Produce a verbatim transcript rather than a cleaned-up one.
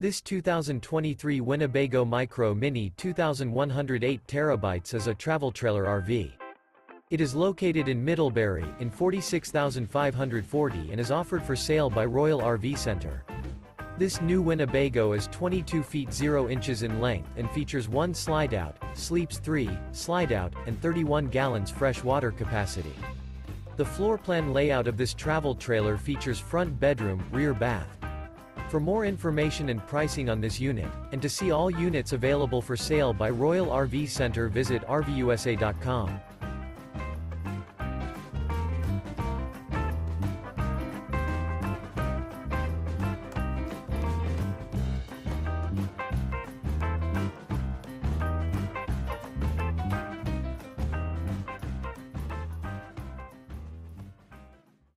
This two thousand twenty-three Winnebago Micro Minnie two thousand one hundred eight terabytes is a travel trailer R V. It is located in Middlebury, in forty-six thousand five hundred forty and is offered for sale by Royal R V Center. This new Winnebago is twenty-two feet zero inches in length and features one slide-out, sleeps three, slide-out, and thirty-one gallons fresh water capacity. The floor plan layout of this travel trailer features front bedroom, rear bath. For more information and pricing on this unit, and to see all units available for sale by Royal R V Center, visit R V U S A dot com.